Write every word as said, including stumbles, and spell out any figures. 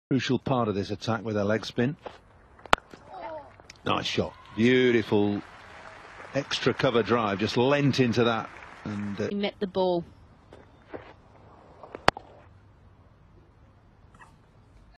Crucial part of this attack with her leg spin. Nice shot. Beautiful extra cover drive, just lent into that. And uh, he met the ball.